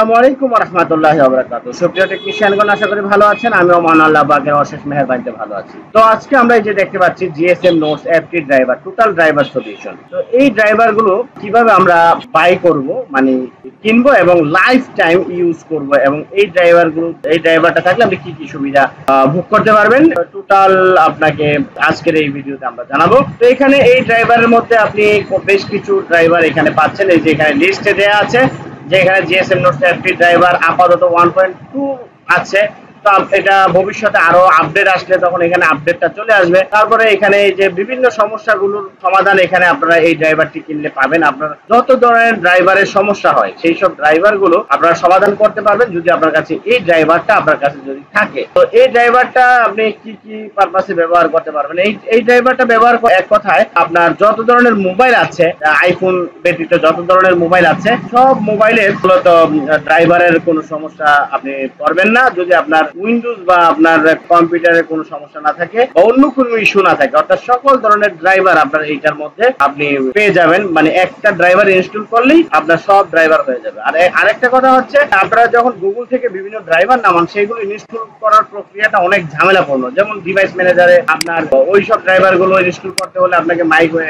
আসসালামু আলাইকুম ওয়া রাহমাতুল্লাহি ওয়া বারাকাতুহু। সুপ্রিয় টেকনিশিয়ানগণ, আশা করি ভালো আছেন। আমিও মহান আল্লাহ পাকের অশেষ মেহেরবানিতে ভালো আছি। তো আজকে আমরা এই যে দেখতে পাচ্ছি GSM notes FT driver, total driver solution. তো এই ড্রাইভার গুলো কিভাবে আমরা বাই করব, মানে কিনবো এবং লাইফ টাইম ইউজ করব, এবং এই ড্রাইভারটা থাকলে আপনি কি কি সুবিধা ভোগ করতে পারবেন, টোটাল আপনাকে আজকের এই ভিডিওতে আমরা জানাবো। তো এখানে এই ড্রাইভারের মধ্যে আপনি বেশ কিছু ড্রাইভার এখানে পাচ্ছেন। এই যে এখানে লিস্টে দেওয়া আছে যে এখানে জিএসএম নোটস এফটি ড্রাইভার আপাতত 1.2 আছে। তো এটা ভবিষ্যতে আরো আপডেট আসলে তখন এখানে আপডেটটা চলে আসবে। তারপরে এখানে এই যে বিভিন্ন সমস্যাগুলোর সমাধান এখানে আপনারা এই ড্রাইভারটি কিনলে পাবেন। আপনারা যত ধরনের ড্রাইভারের সমস্যা হয় সেই সব ড্রাইভার গুলো আপনারা সমাধান করতে পারবেন যদি আপনার কাছে এই ড্রাইভারটা আপনার কাছে যদি থাকে। তো এই ড্রাইভারটা আপনি কি কি পারপাসে ব্যবহার করতে পারবেন, এই ড্রাইভারটা ব্যবহার এক কথায় আপনার যত ধরনের মোবাইল আছে, আইফোন ব্যতীত যত ধরনের মোবাইল আছে সব মোবাইলের মূলত ড্রাইভারের কোনো সমস্যা আপনি করবেন না যদি আপনার উইন্ডোজ বা আপনার কম্পিউটারে কোনো সমস্যা না থাকে বা অন্য কোনো ইস্যু না থাকে। অর্থাৎ সকল ধরনের ড্রাইভার আপনার এইটার মধ্যে আপনি পেয়ে যাবেন। মানে একটা ড্রাইভার ইনস্টল করলেই আপনার সব ড্রাইভার হয়ে যাবে। আর আরেকটা কথা হচ্ছে, আপনারা যখন গুগল থেকে বিভিন্ন ড্রাইভার নামান সেগুলো ইনস্টল করার প্রক্রিয়াটা অনেক ঝামেলাপূর্ণ। যেমন ডিভাইস ম্যানেজারে আপনার ওই সব ড্রাইভার গুলো ইনস্টল করতে হলে আপনাকে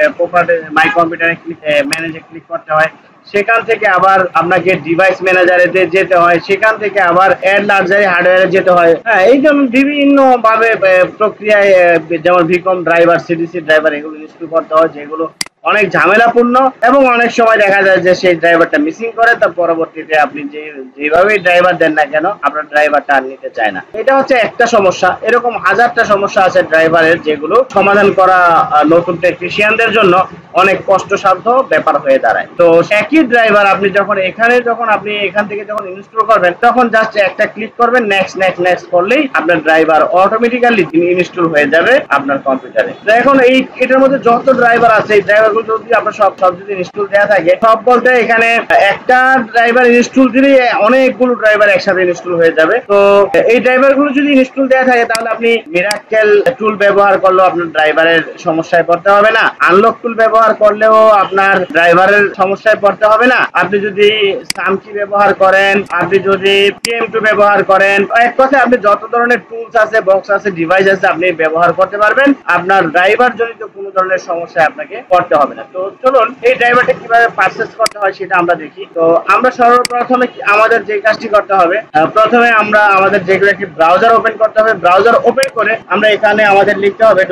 মাই কম্পিউটারে ম্যানেজে ক্লিক করতে হয়, সেখান থেকে আবার আপনাকে ডিভাইস ম্যানেজারে যেতে হয়, সেখান থেকে আবার অ্যাড লাক্সারি হার্ডওয়্যারে যেতে হয়। হ্যাঁ, এই যেমন বিভিন্ন ভাবে প্রক্রিয়ায় যেমন ভিকম ড্রাইভার, সিডিসি ড্রাইভার এগুলো ইনস্টল করতে হয়, যেগুলো অনেক ঝামেলাপূর্ণ এবং অনেক সময় দেখা যায় যে সেই ড্রাইভারটা মিসিং করে। তার পরবর্তীতে আপনি যেভাবে ড্রাইভার দেন না কেন আপনার ড্রাইভারটা আর নিতে চায় না। এটা হচ্ছে একটা সমস্যা। এরকম হাজারটা সমস্যা আছে ড্রাইভারের, যেগুলো সমাধান করা নতুন টেকনিশিয়ানদের জন্য অনেক কষ্টসাধ্য ব্যাপার হয়ে দাঁড়ায়। তো একই ড্রাইভার আপনি যখন এখান থেকে যখন ইনস্টল করবেন তখন জাস্ট একটা ক্লিক করবেন, নেক্সট করলেই আপনার ড্রাইভার অটোমেটিক্যালি ইনস্টল হয়ে যাবে আপনার কম্পিউটারে। তো এখন এটার মধ্যে যত ড্রাইভার আছে এই ড্রাইভার গুলো যদি আপনার সব যদি ইনস্টল দেওয়া থাকে, সব বলতে এখানে একটা ড্রাইভার ইনস্টল দিলে অনেকগুলো ড্রাইভার একসাথে ইনস্টল হয়ে যাবে। তো এই ড্রাইভার গুলো যদি ইনস্টল দেওয়া থাকে তাহলে আপনি মিরাক্কেল টুল ব্যবহার করলেও আপনার ড্রাইভারের সমস্যায় পড়তে হবে না, আনলক টুল ব্যবহার করলেও আপনার ড্রাইভারের সমস্যায় পড়তে হবে না। আপনি যদি সামকি ব্যবহার করেন, আপনি যদি PM2 ব্যবহার করেন, এক কথায় আপনি যত ধরনের টুলস আছে, বক্স আছে, ডিভাইস আছে আপনি ব্যবহার করতে পারবেন। আপনার ড্রাইভার জনিত কোনো ধরনের সমস্যায় আপনাকে পড়তে হবে না। তো চলুন এই ড্রাইভারটা কিভাবে পারচেজ করতে হয় সেটা আমরা দেখি। তো আমরা সর্বপ্রথমে আমাদের যে কাজটি করতে হবে, প্রথমে আমরা আমাদের যেগুলো একটি ব্রাউজার ওপেন করতে হবে। ব্রাউজার ওপেন করে আমরা এখানে আমাদের লিখতে হবে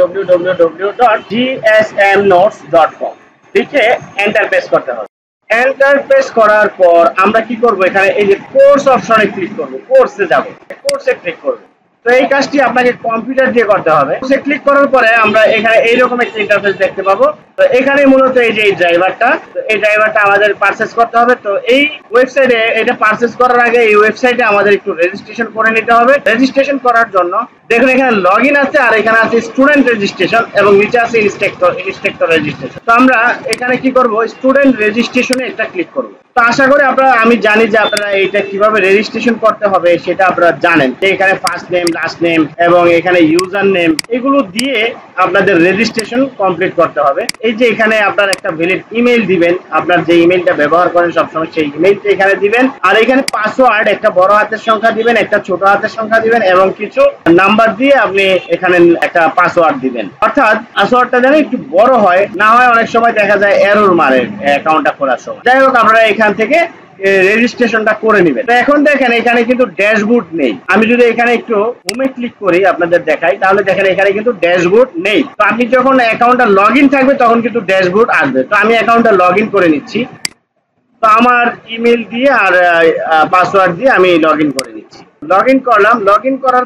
www.gsmnotes.com, লিখে এন্টার প্রেস করতে হবে। এন্টার প্রেস করার পর আমরা কি করব, এখানে এই যে কোর্স অপশনে ক্লিক করব, কোর্সে যাব, কোর্সে ক্লিক করব। তো এই কাজটি আপনাকে কম্পিউটার দিয়ে করতে হবে। সে ক্লিক করার পরে আমরা এখানে এইরকম একটা ইন্টারফেস দেখতে পাবো। তো এখানে মূলত এই যে এই ড্রাইভারটা আমাদের পারচেজ করতে হবে। তো এই ওয়েবসাইটে এটা পারচেজ করার আগে এই ওয়েবসাইটে আমাদের একটু রেজিস্ট্রেশন করে নিতে হবে। রেজিস্ট্রেশন করার জন্য দেখুন এখানে লগইন আছে, আর এখানে আছে স্টুডেন্ট রেজিস্ট্রেশন এবং নিচে আছে ইনস্ট্রাক্টর রেজিস্ট্রেশন। তো আমরা এখানে কি করব, স্টুডেন্ট রেজিস্ট্রেশনে একটা ক্লিক করব। তো আশা করি আমি জানি যে আপনারা এইটা কিভাবে রেজিস্ট্রেশন করতে হবে সেটা আপনারা জানেন। যে এখানে ফার্স্ট নেম, লাস্ট নেম এবং এখানে ইউজার নেম এগুলো দিয়ে আপনাদের রেজিস্ট্রেশন কমপ্লিট করতে হবে। এই যে এখানে আপনার একটা ভ্যালিড ইমেল দিবেন, আপনার যে ইমেলটা ব্যবহার করেন সবসময় সেই ইমেলটা এখানে দিবেন। আর এখানে পাসওয়ার্ড একটা বড় হাতের সংখ্যা দিবেন, একটা ছোট হাতের সংখ্যা দিবেন এবং কিছু নাম্বার দিয়ে আপনি এখানে একটা পাসওয়ার্ড দিবেন। অর্থাৎ পাসওয়ার্ডটা যেন একটু বড় হয়, না হয় অনেক সময় দেখা যায় এরর মারে অ্যাকাউন্টটা খোলার সময়। যাই হোক, আপনারা এখান থেকে রেজিস্ট্রেশনটা করে নেবেন। তো এখন দেখেন এখানে কিন্তু ড্যাশবোর্ড নেই। আমি যদি এখানে একটু হোমে ক্লিক করি আপনাদের দেখাই, তাহলে দেখেন এখানে কিন্তু ড্যাশবোর্ড নেই। তো আপনি যখন অ্যাকাউন্টটা লগইন থাকবে তখন কিন্তু ড্যাশবোর্ড আসবে। তো আমি অ্যাকাউন্টটা লগইন করে নিচ্ছি। তো আমার ইমেল দিয়ে আর পাসওয়ার্ড দিয়ে আমি লগইন করে নিচ্ছি। লগইন করলাম। লগইন করার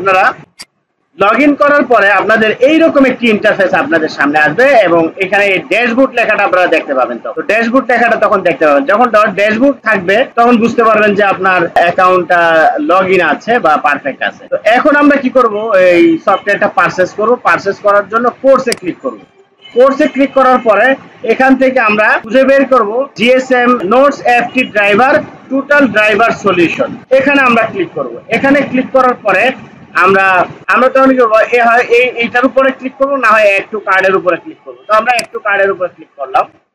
পরে আপনাদের এইরকম একটি ইন্টারফেস আপনাদের সামনে আসবে এবং এখানে ড্যাশবোর্ড লেখাটা আপনারা দেখতে পাবেন। তো ড্যাশবোর্ড লেখাটা তখন দেখতে পাবেন। যখন ড্যাশবোর্ড থাকবে তখন বুঝতে পারবেন যে আপনার অ্যাকাউন্টটা লগইন আছে বা পারফেক্ট আছে। তো এখন আমরা কি করব, এই সফটওয়্যারটা পারচেজ করব। পারচেজ করার জন্য কোর্সে ক্লিক করব। কোর্সে ক্লিক করার পরে এখান থেকে আমরা খুঁজে বের করব GSM notes FT driver total driver solution. এখানে আমরা ক্লিক করব। এখানে ক্লিক করার পরে আমরা তখন কি করবো, এইটার উপরে ক্লিক করবো, না হয় একটু কার্ডের উপরে ক্লিক করবো। তো আমরা একটু কার্ডের উপরে ক্লিক করলাম।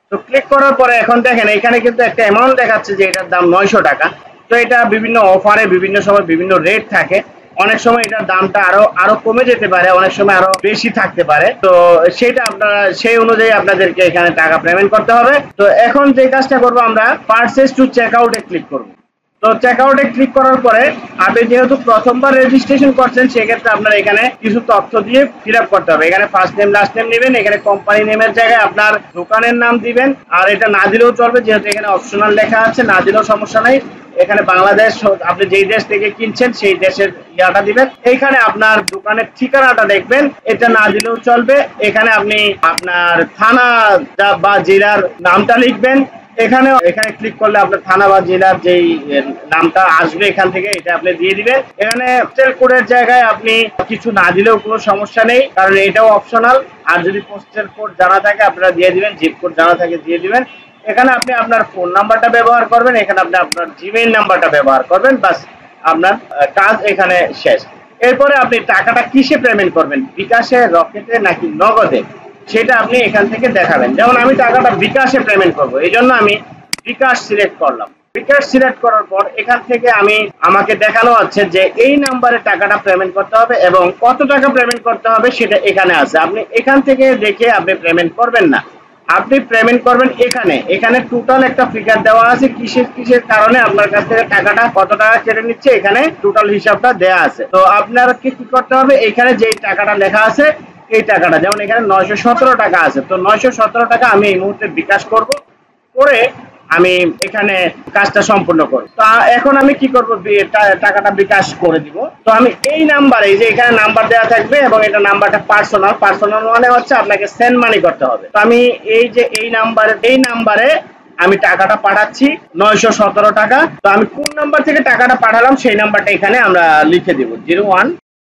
তো ক্লিক করার পরে এখন দেখেন এখানে কিন্তু একটা অ্যামাউন্ট দেখাচ্ছে যে এটার দাম 900 টাকা। তো এটা বিভিন্ন অফারে বিভিন্ন সময় বিভিন্ন রেট থাকে, অনেক সময় এটার দামটা আরো কমে যেতে পারে, অনেক সময় আরো বেশি থাকতে পারে। তো সেটা আপনারা সেই অনুযায়ী আপনাদেরকে এখানে টাকা পেমেন্ট করতে হবে। তো এখন যে কাজটা করবো আমরা পারচেজ টু চেক আউটে ক্লিক করবো। তো চেক আউটে ক্লিক করার পরে আপনি যেহেতু প্রথমবার রেজিস্ট্রেশন করছেন সেক্ষেত্রে আপনার এখানে কিছু তথ্য দিয়ে ফিল আপ করতে হবে। এখানে ফার্স্ট নেম লাস্ট নেম নেবেন, এখানে কোম্পানি নেমের জায়গায় আপনার দোকানের নাম দিবেন, আর এটা না দিলেও চলবে যেহেতু এখানে অপশনাল লেখা আছে, না দিলেও সমস্যা নেই। এখানে বাংলাদেশ, আপনি যেই দেশ থেকে কিনছেন সেই দেশের ইয়াটা দিবেন। এইখানে আপনার দোকানের ঠিকানাটা দেখবেন, এটা না দিলেও চলবে। এখানে আপনি আপনার থানা বা জেলার নামটা লিখবেন। এখানে ক্লিক করলে আপনার থানা বা জেলার যেই নামটা আসবে এখান থেকে এটা আপনি দিয়ে দিবেন। এখানে পোস্টাল কোডের জায়গায় আপনি কিছু না দিলেও কোনো সমস্যা নেই, কারণ এটাও অপশনাল। আর যদি পোস্টাল কোড জানা থাকে আপনারা দিয়ে দিবেন, জিপ কোড জানা থাকে দিয়ে দিবেন। এখানে আপনি আপনার ফোন নাম্বারটা ব্যবহার করবেন, এখানে আপনি আপনার জিমেইল নাম্বারটা ব্যবহার করবেন, বাস আপনার কাজ এখানে শেষ। এরপরে আপনি টাকাটা কিসে পেমেন্ট করবেন, বিকাশে, রকেটে নাকি নগদে, সেটা আপনি এখান থেকে দেখাবেন। যেমন আমি টাকাটা বিকাশে পেমেন্ট করব, এই জন্য আমি বিকাশ সিলেক্ট করলাম। বিকাশ সিলেক্ট করার পর এখান থেকে আমাকে দেখানো হচ্ছে যে এই নাম্বারে টাকাটা পেমেন্ট করতে হবে এবং কত টাকা পেমেন্ট করতে হবে সেটা এখানে আছে। আপনি এখান থেকে দেখে আপনি পেমেন্ট করবেন না, আপনি পেমেন্ট করবেন এখানে টোটাল একটা ফিগার দেওয়া আছে, কিসের কারণে আপনার কাছ থেকে টাকাটা কত টাকা কেটে নিচ্ছে, এখানে টোটাল হিসাবটা দেওয়া আছে। তো আপনাকে কি করতে হবে, এখানে যে টাকাটা লেখা আছে এই টাকাটা, যেমন এখানে 917 টাকা আছে, তো 917 টাকা আমি এই মুহূর্তে বিকাশ করব, করে আমি এখানে কাজটা সম্পূর্ণ করব। তো এখন আমি কি করব, টাকাটা বিকাশ করে দিব। তো আমি এই নাম্বারে, এই যে এখানে নাম্বার দেওয়া থাকবে এবং এটা নাম্বারটা পার্সোনাল মানে হচ্ছে আপনাকে সেন্ড মানি করতে হবে। তো আমি এই নাম্বারে আমি টাকাটা পাঠাচ্ছি 917 টাকা। তো আমি কোন নাম্বার থেকে টাকাটা পাঠালাম সেই নাম্বারটা এখানে আমরা লিখে দেব 01।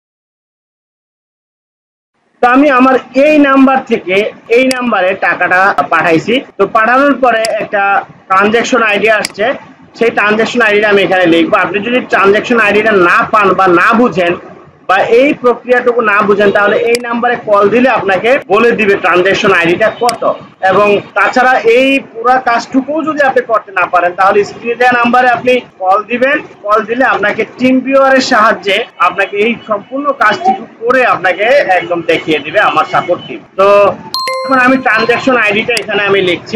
তো আমি আমার এই নাম্বার থেকে এই নাম্বারে টাকাটা পাঠাইছি। তো পাঠানোর পরে একটা ট্রানজ্যাকশন আইডি আসছে, সেই ট্রানজ্যাকশন আইডিটা আমি এখানে লিখবো। আপনি যদি ট্রানজ্যাকশন আইডিটা না পান বা না বুঝেন বা এই প্রক্রিয়াটুকু না বুঝেন তাহলে এই নাম্বারে কল দিলে আপনাকে বলে দিবে ট্রানজ্যাকশন আইডিটা কত। এবং তাছাড়া এই পুরো কাজটুকু যদি আপনি করতে না পারেন তাহলে স্ক্রিনে দেওয়া নাম্বারে আপনি কল দিবেন, কল দিলে আপনাকে টিম ভিউয়ারের সাহায্যে আপনাকে এই সম্পূর্ণ কাজটুকু করে আপনাকে একদম দেখিয়ে দিবে আমার সাপোর্ট টিম। তো এখন আমি ট্রানজ্যাকশন আইডিটা এখানে আমি লিখছি।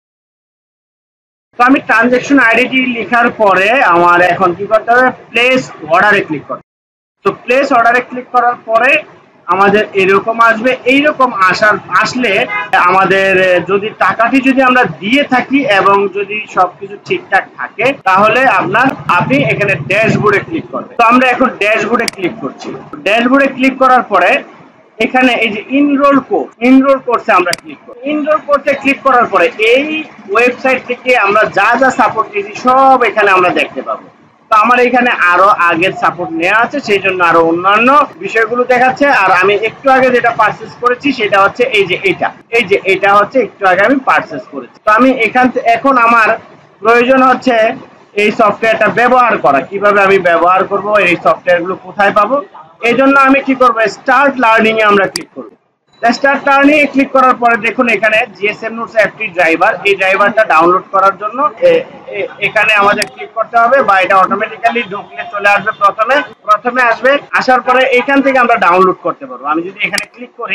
তো আমি ট্রানজ্যাকশন আইডিটি লেখার পরে আমার এখন কি করতে হবে, প্লেস অর্ডারে ক্লিক করতে হবে। তো প্লেস অর্ডারে ক্লিক করার পরে আমাদের এরকম আসবে। এইরকম আসলে আমাদের যদি টাকাটি যদি আমরা দিয়ে থাকি এবং যদি সবকিছু ঠিকঠাক থাকে তাহলে আপনি এখানে ড্যাশবোর্ডে ক্লিক করবেন। তো আমরা এখন ড্যাশবোর্ডে ক্লিক করছি। ড্যাশবোর্ডে ক্লিক করার পরে এখানে এই যে ইনরোল কোর্সে আমরা ক্লিক করি। ইনরোল কোর্সে ক্লিক করার পরে এই ওয়েবসাইট থেকে আমরা যা সাপোর্ট দিয়েছি সব এখানে আমরা দেখতে পাবো। তো আমার এখানে আরো আগের সাপোর্ট নেওয়া আছে, সেই জন্য আরো অন্যান্য বিষয়গুলো দেখাচ্ছে। আর আমি একটু আগে যেটা পারচেজ করেছি সেটা হচ্ছে এই যে এটা হচ্ছে একটু আগে আমি পারচেজ করেছি। তো আমি এখন আমার প্রয়োজন হচ্ছে এই সফটওয়্যারটা ব্যবহার করা। কিভাবে আমি ব্যবহার করব, এই সফটওয়্যারগুলো কোথায় পাবো, এই জন্য আমি কি করবো, স্টার্ট লার্নিং এ আমরা ক্লিক করবো। স্টার্ট লার্নিং এ ক্লিক করার পরে দেখুন এখানে জিএসএম নোটস অ্যাপটি ড্রাইভার, এই ড্রাইভারটা ডাউনলোড করার জন্য এখানে আমাদের ক্লিক করতে হবে বা এটা অটোমেটিক্যালি ঢুকলে চলে আসবে। প্রথমে আসবে, আসার পরে এখান থেকে আমরা ডাউনলোড করতে পারবো। আমি যদি এখানে ক্লিক করি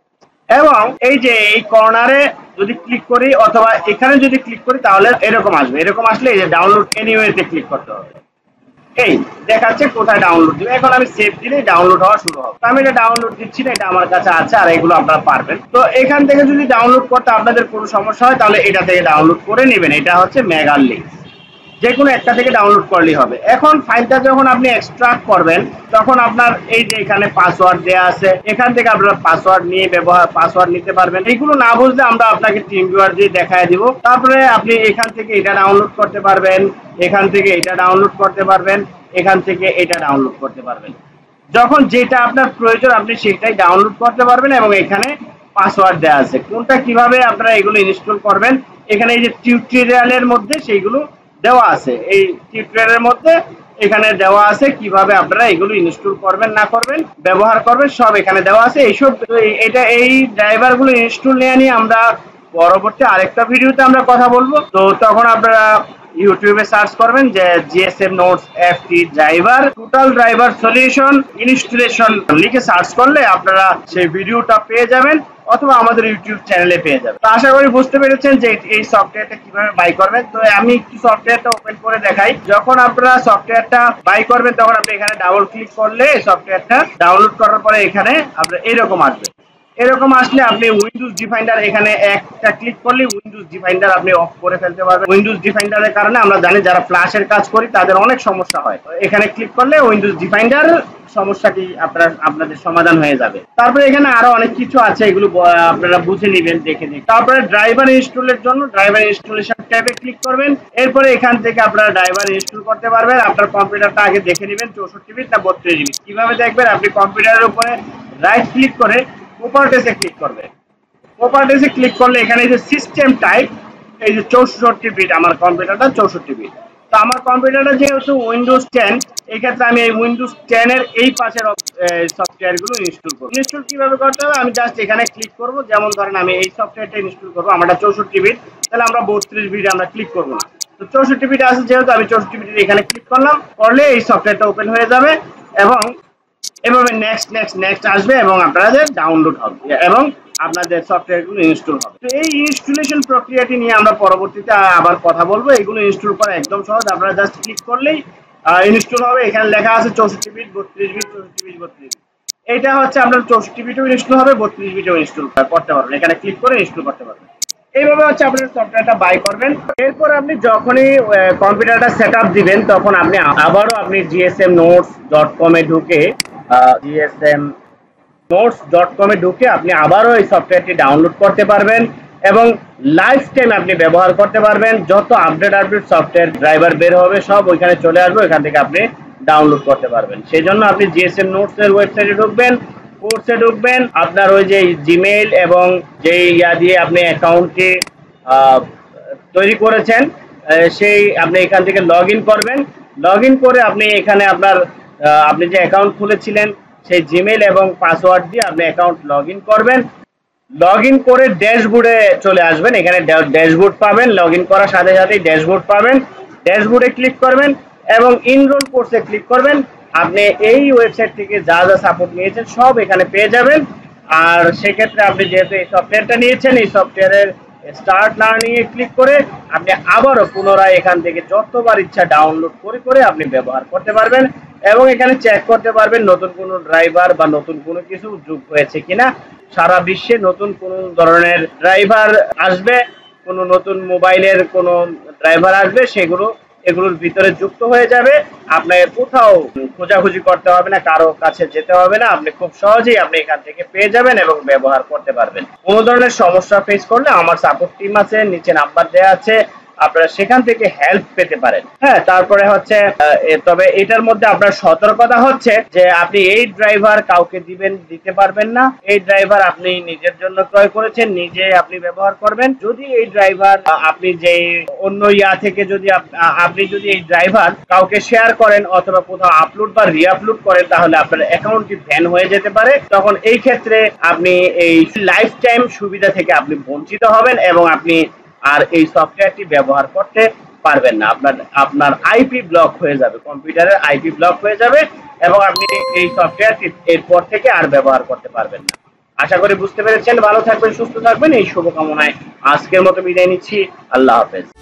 এবং এই যে এই কর্নারে যদি ক্লিক করি অথবা এখানে যদি ক্লিক করি তাহলে এরকম আসবে। এরকম আসলে এই যে ডাউনলোড এনিওয়েতে ক্লিক করতে হবে। এই দেখাচ্ছে কোথায় ডাউনলোড দিবে। এখন আমি সেভ দিলেই ডাউনলোড হওয়া শুরু হবে। আমি এটা ডাউনলোড দিচ্ছি না, এটা আমার কাছে আছে আর এগুলো আপনারা পারবেন। তো এখান থেকে যদি ডাউনলোড করতে আপনাদের কোনো সমস্যা হয় তাহলে এটা থেকে ডাউনলোড করে নেবেন। এটা হচ্ছে মেগার লিঙ্ক, যে কোনো একটা থেকে ডাউনলোড করলেই হবে। এখন ফাইলটা যখন আপনি এক্সট্রাক্ট করবেন তখন আপনার এই যে এখানে পাসওয়ার্ড দেওয়া আছে, এখান থেকে আপনারা পাসওয়ার্ড নিতে পারবেন। এইগুলো না বুঝলে আমরা আপনাকে টিম ভিউয়ার দিয়ে দেখায় দিব। তারপরে আপনি এখান থেকে এটা ডাউনলোড করতে পারবেন, এখান থেকে এটা ডাউনলোড করতে পারবেন, এখান থেকে এটা ডাউনলোড করতে পারবেন। যখন যেটা আপনার প্রয়োজন আপনি সেটাই ডাউনলোড করতে পারবেন এবং এখানে পাসওয়ার্ড দেওয়া আছে। কোনটা কিভাবে আপনারা এগুলো ইনস্টল করবেন এখানে এই যে টিউটোরিয়ালের মধ্যে সেইগুলো দেওয়া আছে। এই টিউটোরিয়ালের মধ্যে এখানে দেওয়া আছে কিভাবে আপনারা এগুলো ইনস্টল করবেন না করবেন ব্যবহার করবেন সব এখানে দেওয়া আছে। এই ড্রাইভারগুলো ইনস্টল নিয়ে আমরা পরবর্তী আরেকটা ভিডিওতে আমরা কথা বলবো। তো তখন আপনারা ইউটিউবে সার্চ করবেন যে GSM notes FT driver total driver solution installation লিখে সার্চ করলে আপনারা সেই ভিডিওটা পেয়ে যাবেন, অথবা আমাদের ইউটিউব চ্যানেলে পেয়ে যাবেন। তো আশা করি বুঝতে পেরেছেন যে এই সফটওয়্যারটা কিভাবে বাই করবেন। তো আমি একটু সফটওয়্যারটা ওপেন করে দেখাই। যখন আপনারা সফটওয়্যারটা বাই করবেন তখন আপনি এখানে ডাবল ক্লিক করলে সফটওয়্যারটা ডাউনলোড করার পরে এখানে আপনার এরকম আসবে। এরকম আসলে আপনি উইন্ডোজ ডিফাইন্ডার এখানে একটা ক্লিক করলে উইন্ডোজ ডিফাইন্ডার আপনি অফ করে ফেলতে পারবেন। উইন্ডোজ ডিফাইন্ডারের কারণে আমরা জানি যারা ফ্ল্যাশের কাজ করি তাদের অনেক সমস্যা হয়। এখানে ক্লিক করলে উইন্ডোজ ডিফাইন্ডার সমস্যাটি আপনাদের সমাধান হয়ে যাবে। তারপরে এখানে আরো অনেক কিছু আছে, এগুলো আপনারা বুঝে নেবেন দেখে নিন। তারপরে ড্রাইভার ইনস্টলের জন্য ড্রাইভার ইনস্টলেশন ট্যাবে ক্লিক করবেন। এরপরে এখান থেকে আপনারা ড্রাইভার ইনস্টল করতে পারবেন। আপনার কম্পিউটারটা আগে দেখে নেবেন 64 বিট না 32 বিট। কিভাবে দেখবেন? আপনি কম্পিউটারের উপরে রাইট ক্লিক করে প্রপার্টিসে ক্লিক করবেন। প্রপার্টিসে ক্লিক করলে এখানে যে সিস্টেম টাইপ, এই যে 64 বিট, আমার কম্পিউটারটা 64 বিট। তো আমার কম্পিউটারটা যেহেতু উইন্ডোজ 10, এই ক্ষেত্রে আমি এই উইন্ডোজ 10 এর এই পাশের সফটওয়্যারগুলো ইনস্টল করব। ইনস্টল কিভাবে করতে হবে? আমি জাস্ট এখানে ক্লিক করব। যেমন ধরেন আমি এই সফটওয়্যারটা ইনস্টল করব, আমারটা 64 বিট, তাহলে আমরা 32 বিট আমরা ক্লিক করব না। তো 64 বিট আছে যেহেতু আমি 64 বিট এখানে ক্লিক করলাম, করলে এই সফটওয়্যারটা ওপেন হয়ে যাবে এবং এভাবে নেক্সট নেক্সট নেক্সট আসবে এবং আপনাদের ডাউনলোড হবে এবং আপনাদের সফটওয়্যারগুলো ইনস্টল হবে। তো এই ইনস্টলেশন প্রক্রিয়াটি নিয়ে আমরা পরবর্তীতে আবার কথা বলবো। এগুলো ইনস্টল করা একদম সহজ, আপনারা জাস্ট ক্লিক করলেই ইনস্টল হবে। এখানে লেখা আছে 64 বিট 32 বিট 64 বিট 32 বিট। এটা হচ্ছে আপনার 64 বিটও ইনস্টল হবে, 32 বিটও ইনস্টল করতে পারবেন। এখানে ক্লিক করে ইনস্টল করতে পারবেন। এইভাবে হচ্ছে আপনার সফটওয়্যারটা বাই করবেন। এরপর আপনি যখনই কম্পিউটারটা সেট আপ দিবেন তখন আপনি আবারও আপনি gsmnotes.com এ ঢুকে gsmnotes.com এ ঢুকে আপনি আবারও এই সফটওয়্যারটি ডাউনলোড করতে পারবেন এবং লাইফ টাইম আপনি ব্যবহার করতে পারবেন। যত আপডেট সফটওয়্যার ড্রাইভার বের হবে সব ওইখানে চলে আসবে, ওইখান থেকে আপনি ডাউনলোড করতে পারবেন। সেই জন্য আপনি জিএসএম নোটস এর ওয়েবসাইটে ঢুকবেন, কোর্সে ঢুকবেন, আপনার ওই যে জিমেইল এবং যে ইয়া দিয়ে আপনি অ্যাকাউন্টটি তৈরি করেছেন সেই আপনি এখান থেকে লগ ইন করবেন। লগ ইন করে আপনি এখানে আপনি যে অ্যাকাউন্ট খুলেছিলেন সেই জিমেইল এবং পাসওয়ার্ড দিয়ে আপনি অ্যাকাউন্ট লগ ইন করবেন। লগ ইন করে ড্যাশবোর্ডে চলে আসবেন। এখানে ড্যাশবোর্ড পাবেন, লগ ইন করার সাথে সাথেই ড্যাশবোর্ড পাবেন। ড্যাশবোর্ডে ক্লিক করবেন এবং ইনরোল কোর্সে ক্লিক করবেন। আপনি এই ওয়েবসাইট থেকে যা যা সাপোর্ট নিয়েছেন সব এখানে পেয়ে যাবেন। আর সেক্ষেত্রে আপনি যেহেতু এই সফটওয়্যারটা নিয়েছেন, এই সফটওয়্যারের স্টার্ট লার্নিং এ ক্লিক করে আপনি আবারও পুনরায় এখান থেকে যতবার ইচ্ছা ডাউনলোড করে করে আপনি ব্যবহার করতে পারবেন এবং এখানে চেক করতে পারবেন নতুন কোনো ড্রাইভার বা নতুন কোনো কিছু যোগ হয়েছে কিনা। সারা বিশ্বে নতুন কোন ধরনের ড্রাইভার আসবে, কোনো নতুন মোবাইলের কোনো ড্রাইভার আসবে, এগুলোর ভিতরে যুক্ত হয়ে যাবে। আপনাকে কোথাও খোঁজাখুঁজি করতে হবে না, কারো কাছে যেতে হবে না। আপনি খুব সহজেই আপনি এখান থেকে পেয়ে যাবেন এবং ব্যবহার করতে পারবেন। কোনো ধরনের সমস্যা ফেস করলে আমার সাপোর্ট টিম আছে, নিচে নাম্বার দেওয়া আছে, আপনারা সেখান থেকে হেল্প পেতে পারেন। হ্যাঁ, তারপরে হচ্ছে তবে এটার মধ্যে আপনার সতর্কতা হচ্ছে যে আপনি এই ড্রাইভার কাউকে দিতে পারবেন না। এই ড্রাইভার আপনি নিজের জন্য ক্রয় করেছেন, নিজে আপনি ব্যবহার করবেন। যদি এই ড্রাইভার আপনি যে অন্য ইয়া থেকে আপনি যদি এই ড্রাইভার কাউকে শেয়ার করেন অথবা কোথাও আপলোড বা রিআপলোড করেন তাহলে আপনার অ্যাকাউন্টটি ব্যান হয়ে যেতে পারে। তখন এই ক্ষেত্রে আপনি এই লাইফ টাইম সুবিধা থেকে আপনি বঞ্চিত হবেন এবং আপনি আর এই সফটওয়্যারটি ব্যবহার করতে পারবেন না। আপনার আইপি ব্লক হয়ে যাবে, কম্পিউটারের আইপি ব্লক হয়ে যাবে এবং আপনি এই সফটওয়্যারটি এরপর থেকে আর ব্যবহার করতে পারবেন না। আশা করি বুঝতে পেরেছেন। ভালো থাকবেন, সুস্থ থাকবেন, এই শুভকামনায় আজকের মতো বিদায় নিচ্ছি। আল্লাহ হাফেজ।